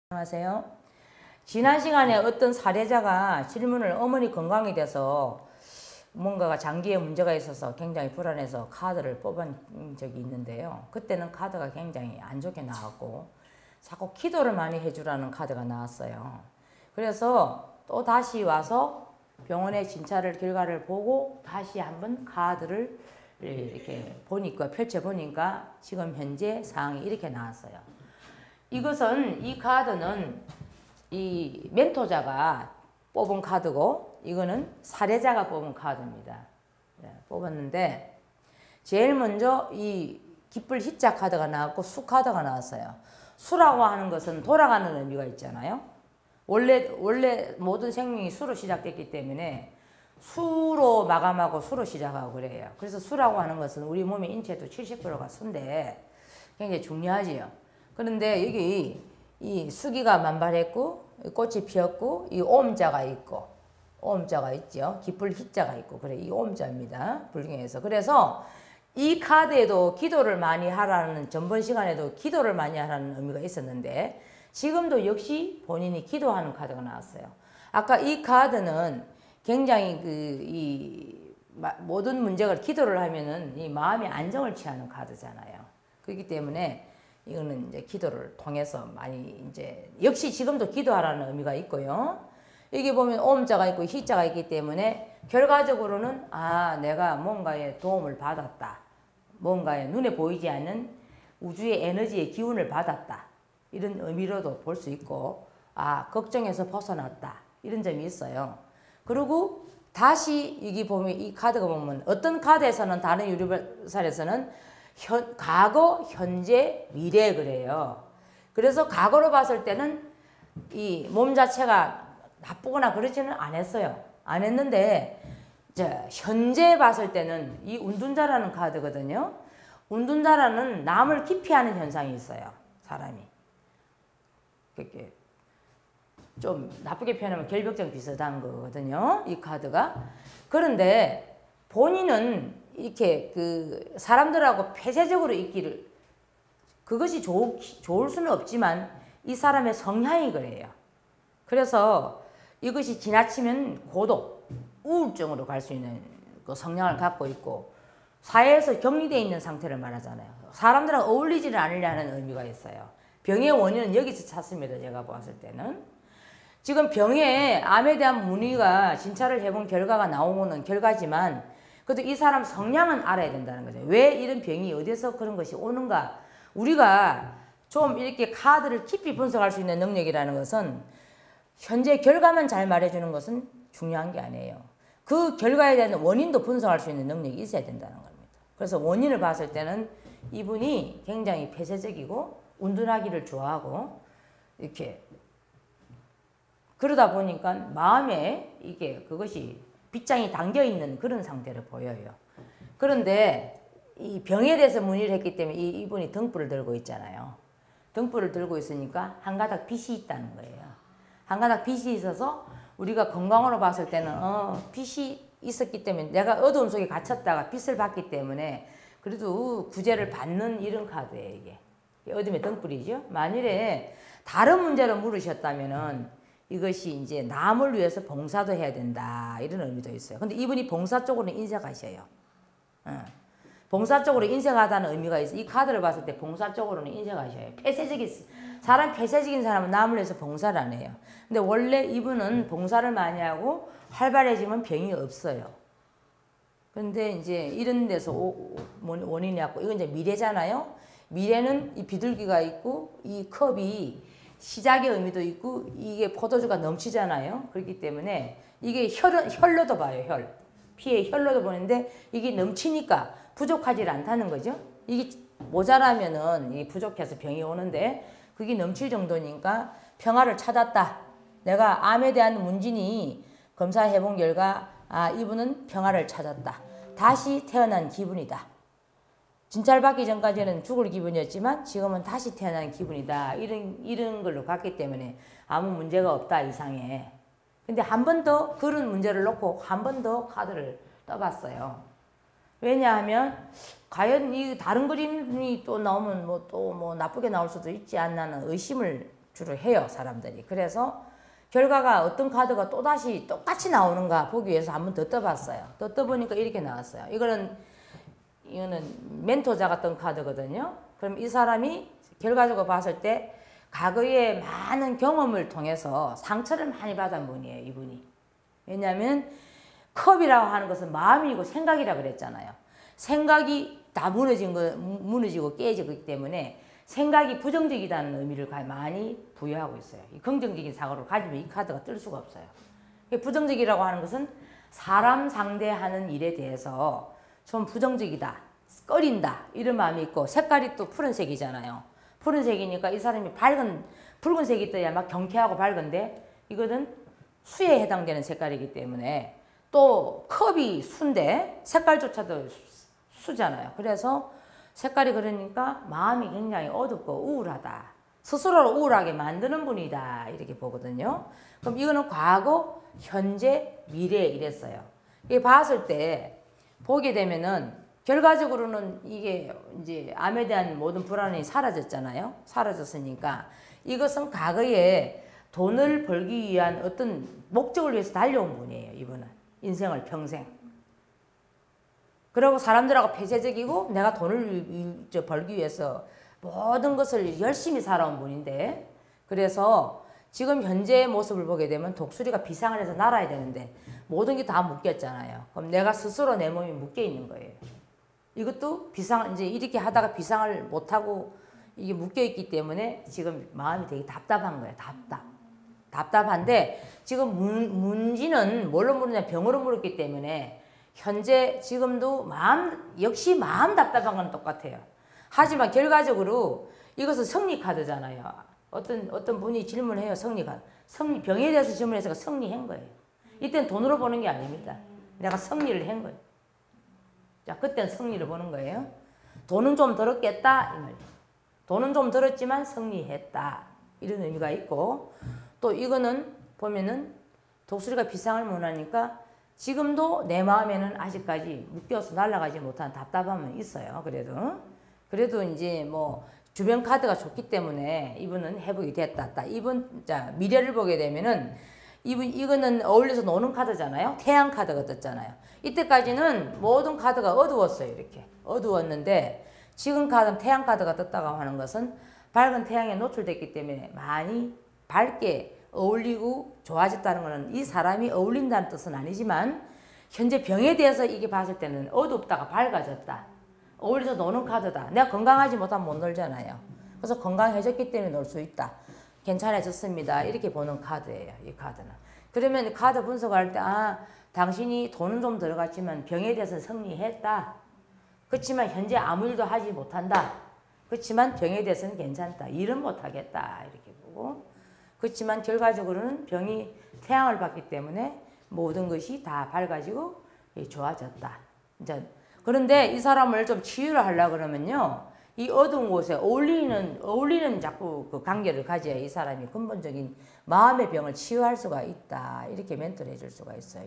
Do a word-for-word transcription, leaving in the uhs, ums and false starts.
안녕하세요. 지난 시간에 어떤 사례자가 질문을 어머니 건강에 대해서 뭔가가 장기에 문제가 있어서 굉장히 불안해서 카드를 뽑은 적이 있는데요. 그때는 카드가 굉장히 안 좋게 나왔고 자꾸 기도를 많이 해주라는 카드가 나왔어요. 그래서 또 다시 와서 병원에 진찰을 결과를 보고 다시 한번 카드를 이렇게 보니까 펼쳐보니까 지금 현재 상황이 이렇게 나왔어요. 이것은 이 카드는 이 멘토자가 뽑은 카드고 이거는 사례자가 뽑은 카드입니다. 네, 뽑았는데 제일 먼저 이 기쁠 희자 카드가 나왔고 수 카드가 나왔어요. 수라고 하는 것은 돌아가는 의미가 있잖아요. 원래 원래 모든 생명이 수로 시작됐기 때문에 수로 마감하고 수로 시작하고 그래요. 그래서 수라고 하는 것은 우리 몸의 인체도 칠십 퍼센트가 수인데 굉장히 중요하지요. 그런데 여기 이 수기가 만발했고 꽃이 피었고 이 옴자가 있고 옴자가 있죠. 기쁠 희자가 있고 그래 이 옴자입니다. 불경에서. 그래서 이 카드에도 기도를 많이 하라는 전번 시간에도 기도를 많이 하라는 의미가 있었는데 지금도 역시 본인이 기도하는 카드가 나왔어요. 아까 이 카드는 굉장히 그 이 모든 문제가 기도를 하면은 이 마음의 안정을 취하는 카드잖아요. 그렇기 때문에 이거는 이제 기도를 통해서 많이 이제 역시 지금도 기도하라는 의미가 있고요. 여기 보면 옴자가 있고 희자가 있기 때문에 결과적으로는 아 내가 뭔가의 도움을 받았다. 뭔가의 눈에 보이지 않는 우주의 에너지의 기운을 받았다. 이런 의미로도 볼 수 있고 아 걱정에서 벗어났다. 이런 점이 있어요. 그리고 다시 여기 보면 이 카드가 보면 어떤 카드에서는 다른 유리살에서는 현, 과거, 현재, 미래 그래요. 그래서 과거로 봤을 때는 이 몸 자체가 나쁘거나 그러지는 않았어요. 안 했는데 이제 현재 봤을 때는 이 운둔자라는 카드거든요. 운둔자라는 남을 기피하는 현상이 있어요. 사람이. 그렇게 좀 나쁘게 표현하면 결벽증 비슷한 거거든요. 이 카드가. 그런데 본인은 이렇게 그 사람들하고 폐쇄적으로 있기를 그것이 좋, 좋을 수는 없지만 이 사람의 성향이 그래요. 그래서 이것이 지나치면 고독, 우울증으로 갈 수 있는 그 성향을 갖고 있고 사회에서 격리되어 있는 상태를 말하잖아요. 사람들하고 어울리지를 않으려는 의미가 있어요. 병의 원인은 여기서 찾습니다. 제가 봤을 때는. 지금 병에 암에 대한 문의가 진찰을 해본 결과가 나오는 결과지만 그래도 이 사람 성향은 알아야 된다는 거죠. 왜 이런 병이 어디서 그런 것이 오는가. 우리가 좀 이렇게 카드를 깊이 분석할 수 있는 능력이라는 것은 현재 결과만 잘 말해주는 것은 중요한 게 아니에요. 그 결과에 대한 원인도 분석할 수 있는 능력이 있어야 된다는 겁니다. 그래서 원인을 봤을 때는 이분이 굉장히 폐쇄적이고 운둔하기를 좋아하고 이렇게 그러다 보니까 마음에 이게 그것이 빗장이 당겨있는 그런 상태를 보여요. 그런데 이 병에 대해서 문의를 했기 때문에 이, 이분이 등불을 들고 있잖아요. 등불을 들고 있으니까 한 가닥 빛이 있다는 거예요. 한 가닥 빛이 있어서 우리가 건강으로 봤을 때는 어, 빛이 있었기 때문에 내가 어두움 속에 갇혔다가 빛을 받기 때문에 그래도 구제를 받는 이런 카드예요. 이게 어둠의 등불이죠. 만일에 다른 문제로 물으셨다면은 이것이 이제 남을 위해서 봉사도 해야 된다. 이런 의미도 있어요. 근데 이분이 봉사 쪽으로 인색하셔요. 어. 봉사 쪽으로 인색하다는 의미가 있어요. 이 카드를 봤을 때 봉사 쪽으로는 인색하셔요. 폐쇄적인, 사람 폐쇄적인 사람은 남을 위해서 봉사를 안 해요. 근데 원래 이분은 봉사를 많이 하고 활발해지면 병이 없어요. 근데 이제 이런 데서 오, 원인이 왔고, 이건 이제 미래잖아요. 미래는 이 비둘기가 있고, 이 컵이 시작의 의미도 있고 이게 포도주가 넘치잖아요. 그렇기 때문에 이게 혈, 혈로도 봐요. 혈. 피의 혈로도 보는데 이게 넘치니까 부족하지 않다는 거죠. 이게 모자라면은 이게 부족해서 병이 오는데 그게 넘칠 정도니까 평화를 찾았다. 내가 암에 대한 문진이 검사해 본 결과 아 이분은 평화를 찾았다. 다시 태어난 기분이다. 진찰받기 전까지는 죽을 기분이었지만 지금은 다시 태어난 기분이다. 이런, 이런 걸로 갔기 때문에 아무 문제가 없다 이상에. 근데 한 번 더 그런 문제를 놓고 한 번 더 카드를 떠봤어요. 왜냐하면 과연 이 다른 그림이 또 나오면 뭐 또 뭐 나쁘게 나올 수도 있지 않나는 의심을 주로 해요, 사람들이. 그래서 결과가 어떤 카드가 또다시 똑같이 나오는가 보기 위해서 한번 더 떠봤어요. 더 떠보니까 이렇게 나왔어요. 이거는 이거는 멘토자 같은 카드거든요. 그럼 이 사람이 결과적으로 봤을 때 과거에 많은 경험을 통해서 상처를 많이 받은 분이에요, 이분이. 왜냐하면 컵이라고 하는 것은 마음이고 생각이라 그랬잖아요. 생각이 다 무너진 거, 무너지고 깨지기 때문에 생각이 부정적이라는 의미를 많이 부여하고 있어요. 이 긍정적인 사고를 가지면 이 카드가 뜰 수가 없어요. 부정적이라고 하는 것은 사람 상대하는 일에 대해서 좀 부정적이다, 꺼린다 이런 마음이 있고, 색깔이 또 푸른색이잖아요. 푸른색이니까 이 사람이 밝은 붉은색이 떠야 막 경쾌하고 밝은데 이거는 수에 해당되는 색깔이기 때문에, 또 컵이 수인데 색깔조차도 수잖아요. 그래서 색깔이 그러니까 마음이 굉장히 어둡고 우울하다, 스스로를 우울하게 만드는 분이다 이렇게 보거든요. 그럼 이거는 과거, 현재, 미래 이랬어요. 이게 봤을 때 보게 되면은 결과적으로는 이게 이제 암에 대한 모든 불안이 사라졌잖아요. 사라졌으니까 이것은 과거에 돈을 벌기 위한 어떤 목적을 위해서 달려온 분이에요. 이분은 인생을 평생. 그리고 사람들하고 폐쇄적이고 내가 돈을 벌기 위해서 모든 것을 열심히 살아온 분인데, 그래서 지금 현재의 모습을 보게 되면 독수리가 비상을 해서 날아야 되는데 모든 게 다 묶였잖아요. 그럼 내가 스스로 내 몸이 묶여 있는 거예요. 이것도 비상, 이제 이렇게 하다가 비상을 못하고 이게 묶여 있기 때문에 지금 마음이 되게 답답한 거예요. 답답. 답답한데 지금 문, 문지는 뭘로 물었냐, 병으로 물었기 때문에 현재 지금도 마음, 역시 마음 답답한 건 똑같아요. 하지만 결과적으로 이것은 승리 카드잖아요. 어떤 어떤 분이 질문해요. 승리 카드. 승리, 병에 대해서 질문해서 승리한 거예요. 이때는 돈으로 보는 게 아닙니다. 내가 승리를 한 거예요. 자, 그때는 승리를 보는 거예요. 돈은 좀 들었겠다 이 말이에요. 돈은 좀 들었지만 승리했다 이런 의미가 있고, 또 이거는 보면은 독수리가 비상을 못하니까 지금도 내 마음에는 아직까지 묶여서 날아가지 못한 답답함은 있어요. 그래도 그래도 이제 뭐 주변 카드가 좋기 때문에 이분은 회복이 됐다. 딱 이분, 자, 미래를 보게 되면은 이분, 이거는 어울려서 노는 카드잖아요. 태양 카드가 떴잖아요. 이때까지는 모든 카드가 어두웠어요. 이렇게 어두웠는데 지금 카드는 태양 카드가 떴다고 하는 것은 밝은 태양에 노출됐기 때문에 많이 밝게 어울리고 좋아졌다는 것은 이 사람이 어울린다는 뜻은 아니지만 현재 병에 대해서 이게 봤을 때는 어둡다가 밝아졌다. 어울려서 노는 카드다. 내가 건강하지 못하면 못 놀잖아요. 그래서 건강해졌기 때문에 놀 수 있다. 괜찮아졌습니다. 이렇게 보는 카드예요. 이 카드는. 그러면 카드 분석할 때 아, 당신이 돈은 좀 들어갔지만 병에 대해서 승리했다. 그렇지만 현재 아무 일도 하지 못한다. 그렇지만 병에 대해서는 괜찮다. 일은 못하겠다. 이렇게 보고. 그렇지만 결과적으로는 병이 태양을 받기 때문에 모든 것이 다 밝아지고 좋아졌다. 이제 그런데 이 사람을 좀 치유를 하려고 그러면요, 이 어두운 곳에 어울리는, 어울리는 자꾸 그 관계를 가져야 이 사람이 근본적인 마음의 병을 치유할 수가 있다. 이렇게 멘트를 해줄 수가 있어요.